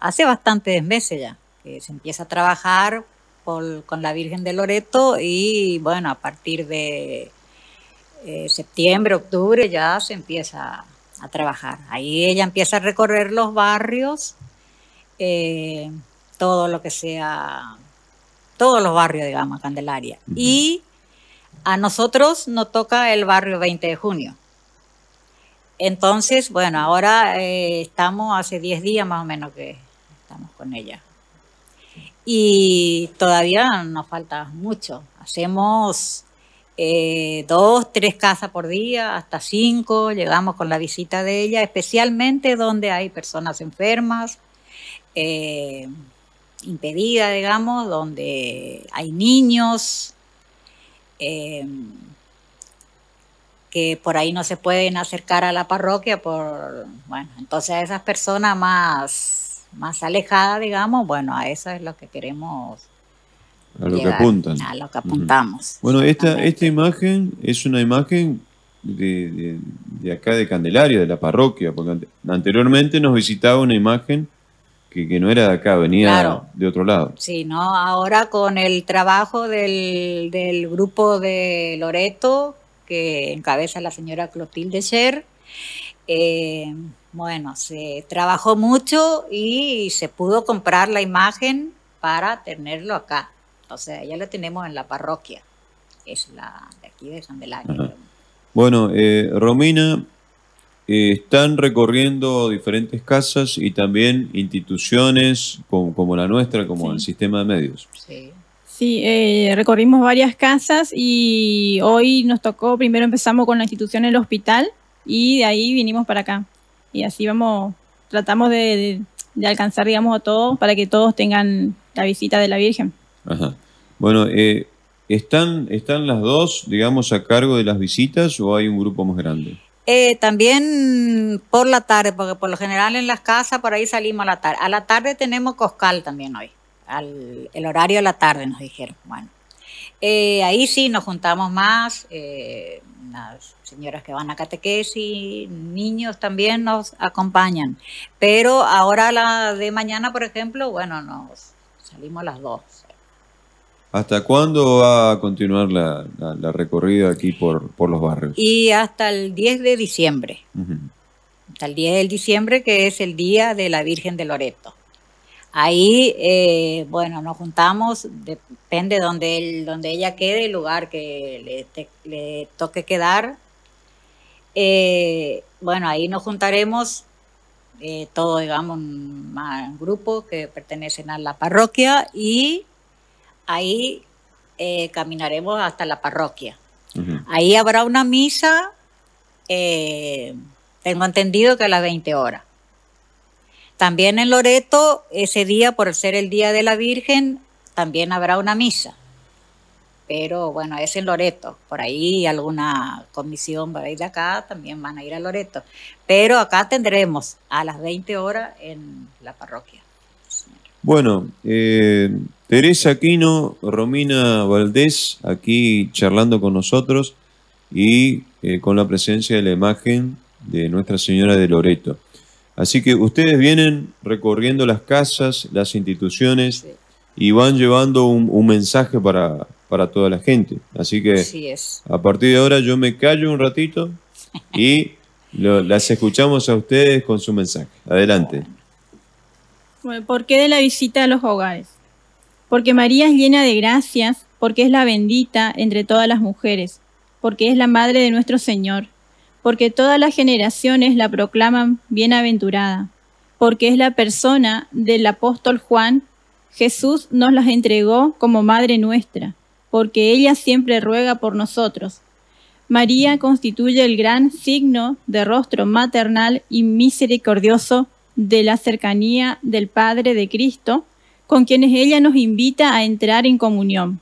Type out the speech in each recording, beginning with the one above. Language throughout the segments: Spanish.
hace bastantes meses ya, que se empieza a trabajar con la Virgen de Loreto y bueno, a partir de septiembre, octubre ya se empieza a trabajar. Ahí ella empieza a recorrer los barrios, todo lo que sea, todos los barrios, digamos, Candelaria. Y a nosotros nos toca el barrio 20 de junio. Entonces, bueno, ahora estamos hace 10 días más o menos que estamos con ella. Y todavía nos falta mucho. Hacemos 2, 3 casas por día, hasta 5. Llegamos con la visita de ella, especialmente donde hay personas enfermas, impedidas, digamos, donde hay niños, que por ahí no se pueden acercar a la parroquia bueno, entonces a esas personas más alejadas, digamos, bueno, a eso es lo que queremos a lo llegar, que apuntan. A lo que apuntamos. Bueno, esta imagen es una imagen de acá de Candelaria, de la parroquia, porque anteriormente nos visitaba una imagen que no era de acá, venía claro, de otro lado. Sí, ¿no? Ahora con el trabajo del grupo de Loreto, que encabeza la señora Clotilde Scher, bueno, se trabajó mucho y se pudo comprar la imagen para tenerlo acá. O sea, ya la tenemos en la parroquia, es la de aquí de Candelaria. Ajá. Bueno, Romina, están recorriendo diferentes casas y también instituciones como la nuestra, como sí, el sistema de medios. Sí. Sí, recorrimos varias casas y hoy nos tocó, primero empezamos con la institución El Hospital y de ahí vinimos para acá. Y así tratamos de alcanzar, digamos, a todos para que todos tengan la visita de la Virgen. Ajá. Bueno, ¿están las dos, digamos, a cargo de las visitas o hay un grupo más grande? También por la tarde, porque por lo general en las casas por ahí salimos a la tarde. A la tarde tenemos Coscal también hoy. El horario de la tarde nos dijeron. Bueno, ahí sí nos juntamos más, las señoras que van a catequesis, niños también nos acompañan, pero ahora la de mañana, por ejemplo, bueno, nos salimos las 2. ¿Hasta cuándo va a continuar la recorrida aquí por los barrios? Y hasta el 10 de diciembre. Hasta el 10 de diciembre, que es el día de la Virgen de Loreto. Ahí, bueno, nos juntamos, depende donde ella quede, el lugar que le toque quedar. Bueno, ahí nos juntaremos todos, digamos, un grupo que pertenecen a la parroquia y ahí caminaremos hasta la parroquia. Ahí habrá una misa, tengo entendido que a las 20 horas. También en Loreto, ese día, por ser el Día de la Virgen, también habrá una misa. Pero bueno, es en Loreto. Por ahí alguna comisión por ahí de acá también van a ir a Loreto. Pero acá tendremos a las 20 horas en la parroquia. Bueno, Teresa Aquino, Romina Valdés, aquí charlando con nosotros y con la presencia de la imagen de Nuestra Señora de Loreto. Así que ustedes vienen recorriendo las casas, las instituciones, sí, y van llevando un mensaje para toda la gente. Así que a partir de ahora yo me callo un ratito y las escuchamos a ustedes con su mensaje. Adelante. Bueno, ¿por qué de la visita a los hogares? Porque María es llena de gracias, porque es la bendita entre todas las mujeres, porque es la madre de nuestro Señor, porque todas las generaciones la proclaman bienaventurada, porque es la persona del apóstol Juan. Jesús nos las entregó como madre nuestra, porque ella siempre ruega por nosotros. María constituye el gran signo de rostro maternal y misericordioso de la cercanía del Padre de Cristo, con quienes ella nos invita a entrar en comunión.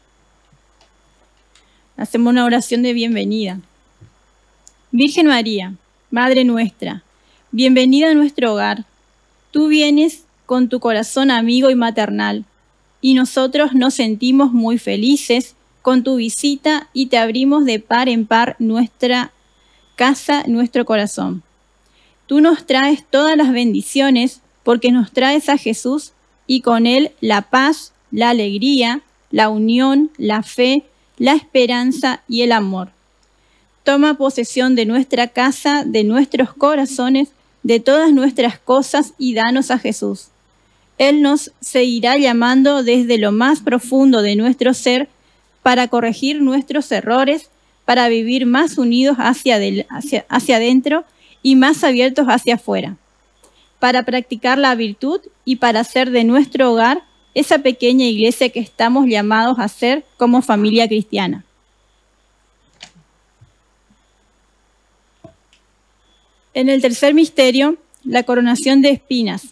Hacemos una oración de bienvenida. Virgen María, Madre nuestra, bienvenida a nuestro hogar. Tú vienes con tu corazón amigo y maternal, y nosotros nos sentimos muy felices con tu visita y te abrimos de par en par nuestra casa, nuestro corazón. Tú nos traes todas las bendiciones porque nos traes a Jesús y con él la paz, la alegría, la unión, la fe, la esperanza y el amor. Toma posesión de nuestra casa, de nuestros corazones, de todas nuestras cosas y danos a Jesús. Él nos seguirá llamando desde lo más profundo de nuestro ser para corregir nuestros errores, para vivir más unidos hacia adentro y más abiertos hacia afuera, para practicar la virtud y para hacer de nuestro hogar esa pequeña iglesia que estamos llamados a ser como familia cristiana. En el tercer misterio, la coronación de espinas.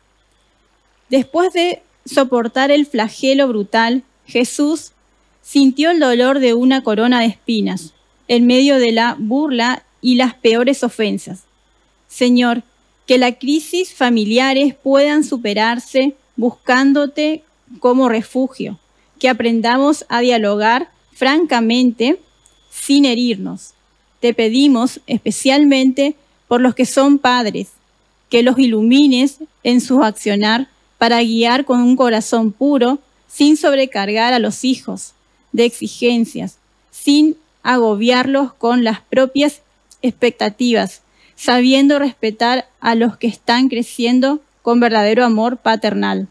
Después de soportar el flagelo brutal, Jesús sintió el dolor de una corona de espinas en medio de la burla y las peores ofensas. Señor, que las crisis familiares puedan superarse buscándote como refugio, que aprendamos a dialogar francamente sin herirnos. Te pedimos especialmente por los que son padres, que los ilumines en su accionar para guiar con un corazón puro, sin sobrecargar a los hijos de exigencias, sin agobiarlos con las propias expectativas, sabiendo respetar a los que están creciendo con verdadero amor paternal.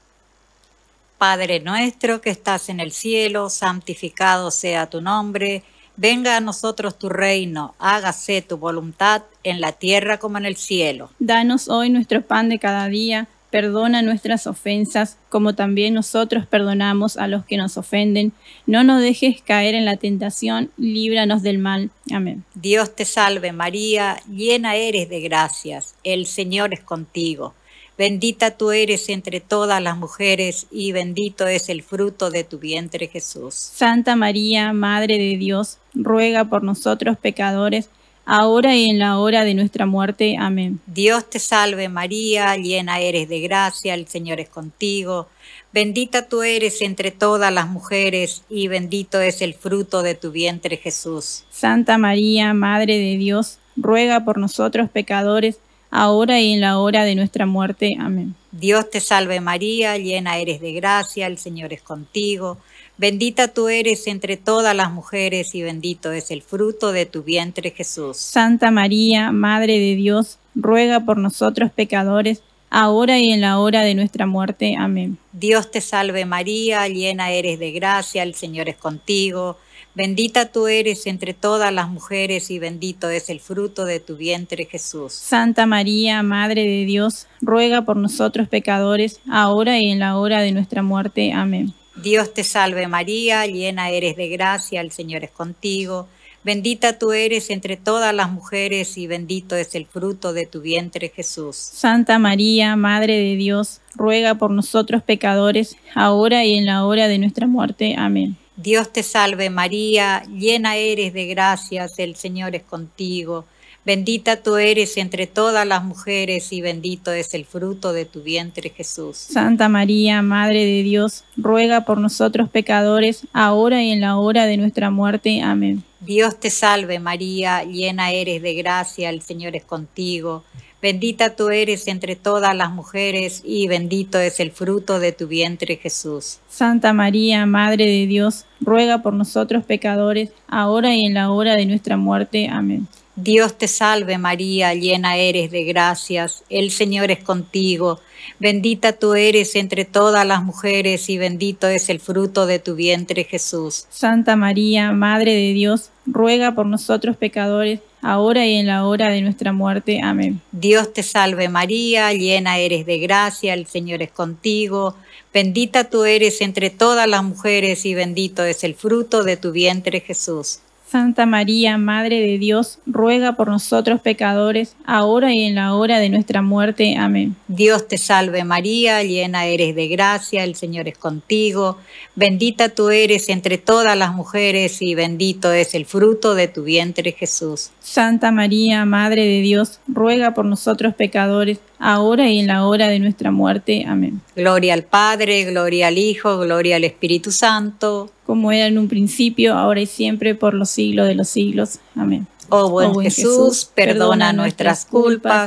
Padre nuestro que estás en el cielo, santificado sea tu nombre. Venga a nosotros tu reino, hágase tu voluntad en la tierra como en el cielo. Danos hoy nuestro pan de cada día, perdona nuestras ofensas, como también nosotros perdonamos a los que nos ofenden. No nos dejes caer en la tentación, líbranos del mal. Amén. Dios te salve María, llena eres de gracias, el Señor es contigo. Bendita tú eres entre todas las mujeres y bendito es el fruto de tu vientre Jesús. Santa María, Madre de Dios, ruega por nosotros pecadores, ahora y en la hora de nuestra muerte. Amén. Dios te salve María, llena eres de gracia, el Señor es contigo. Bendita tú eres entre todas las mujeres y bendito es el fruto de tu vientre Jesús. Santa María, Madre de Dios, ruega por nosotros pecadores, ahora y en la hora de nuestra muerte. Amén. Dios te salve María, llena eres de gracia, el Señor es contigo. Bendita tú eres entre todas las mujeres y bendito es el fruto de tu vientre Jesús. Santa María, Madre de Dios, ruega por nosotros pecadores, ahora y en la hora de nuestra muerte. Amén. Dios te salve María, llena eres de gracia, el Señor es contigo. Bendita tú eres entre todas las mujeres y bendito es el fruto de tu vientre Jesús. Santa María, Madre de Dios, ruega por nosotros pecadores, ahora y en la hora de nuestra muerte. Amén. Dios te salve María, llena eres de gracia, el Señor es contigo. Bendita tú eres entre todas las mujeres y bendito es el fruto de tu vientre Jesús. Santa María, Madre de Dios, ruega por nosotros pecadores, ahora y en la hora de nuestra muerte. Amén. Dios te salve María, llena eres de gracias, el Señor es contigo. Bendita tú eres entre todas las mujeres y bendito es el fruto de tu vientre Jesús. Santa María, Madre de Dios, ruega por nosotros pecadores, ahora y en la hora de nuestra muerte. Amén. Dios te salve María, llena eres de gracia, el Señor es contigo. Bendita tú eres entre todas las mujeres y bendito es el fruto de tu vientre Jesús. Santa María, Madre de Dios, ruega por nosotros pecadores, ahora y en la hora de nuestra muerte. Amén. Dios te salve María, llena eres de gracias, el Señor es contigo. Bendita tú eres entre todas las mujeres y bendito es el fruto de tu vientre Jesús. Santa María, Madre de Dios, ruega por nosotros pecadores, ahora y en la hora de nuestra muerte. Amén. Dios te salve María, llena eres de gracia, el Señor es contigo. Bendita tú eres entre todas las mujeres y bendito es el fruto de tu vientre Jesús. Santa María, Madre de Dios, ruega por nosotros pecadores, ahora y en la hora de nuestra muerte. Amén. Dios te salve María, llena eres de gracia, el Señor es contigo. Bendita tú eres entre todas las mujeres y bendito es el fruto de tu vientre Jesús. Santa María, Madre de Dios, ruega por nosotros pecadores, ahora y en la hora de nuestra muerte. Amén. Gloria al Padre, gloria al Hijo, gloria al Espíritu Santo. Como era en un principio, ahora y siempre, por los siglos de los siglos. Amén. Oh buen Jesús, perdona nuestras culpas,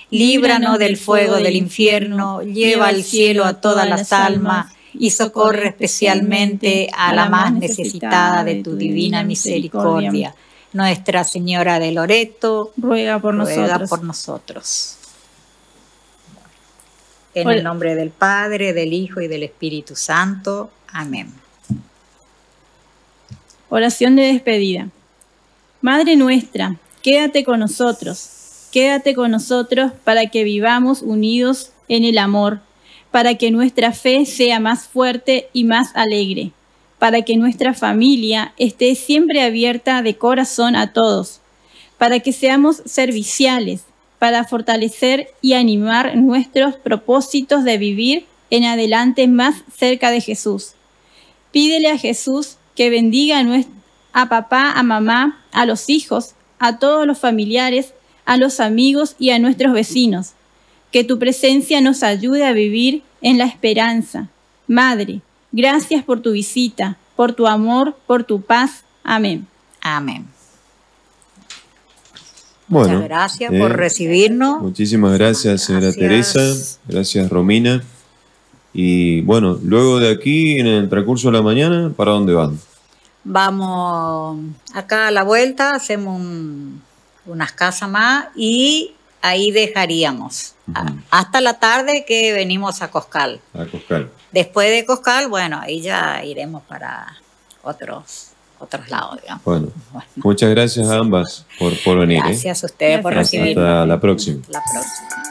líbranos del fuego del infierno, lleva al cielo a todas las almas y socorre especialmente a la más necesitada de tu divina misericordia. Nuestra Señora de Loreto, ruega por nosotros. En el nombre del Padre, del Hijo y del Espíritu Santo. Amén. Oración de despedida. Madre nuestra, quédate con nosotros para que vivamos unidos en el amor, para que nuestra fe sea más fuerte y más alegre, para que nuestra familia esté siempre abierta de corazón a todos, para que seamos serviciales, para fortalecer y animar nuestros propósitos de vivir en adelante más cerca de Jesús. Pídele a Jesús que bendiga a papá, a mamá, a los hijos, a todos los familiares, a los amigos y a nuestros vecinos. Que tu presencia nos ayude a vivir en la esperanza. Madre, gracias por tu visita, por tu amor, por tu paz. Amén. Amén. Bueno, muchas gracias por recibirnos. Muchísimas gracias, señora Teresa. Gracias, Romina. Y bueno, luego de aquí, en el transcurso de la mañana, ¿para dónde van? Vamos acá a la vuelta, hacemos unas casas más y ahí dejaríamos. Hasta la tarde que venimos a Coscal. A Coscal. Después de Coscal, bueno, ahí ya iremos para otros lados, digamos. Bueno, muchas gracias a ambas por venir. Gracias a ustedes por recibirnos. Hasta la próxima. La próxima.